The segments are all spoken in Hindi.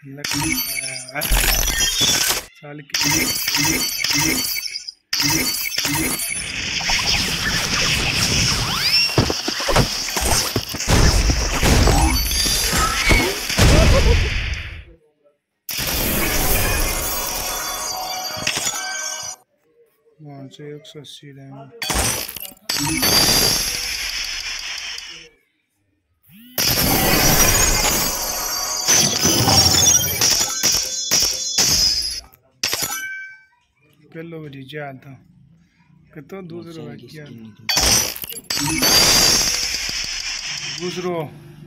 लकड़ी साल की वहाँ से 180 रैम पहले बड़ी जाल था कितो दूसरो क्या दूसरो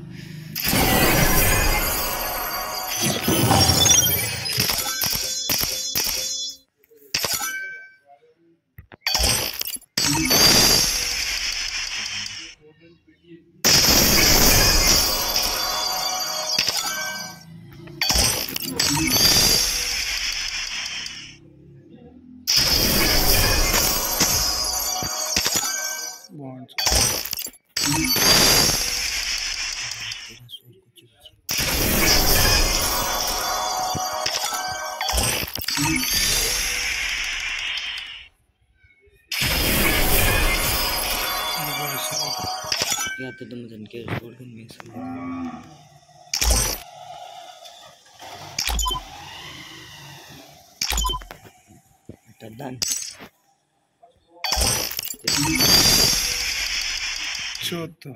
या तो तुम जन के रिकॉर्ड में सब डन चौथा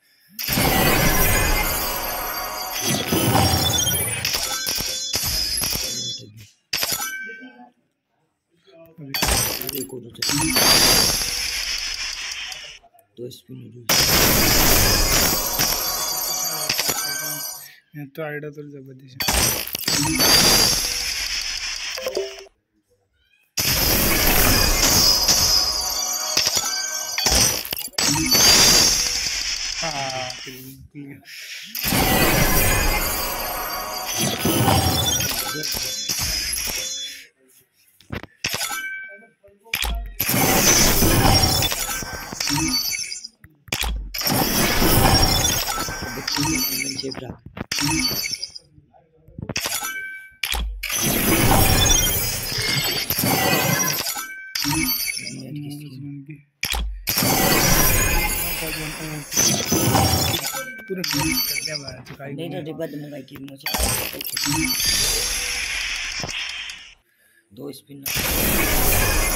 दो स्पिन तो आइडिया तो जबरदस्त पूरा नहीं तो डिब्बा तुम का की मुझे दो स्पिन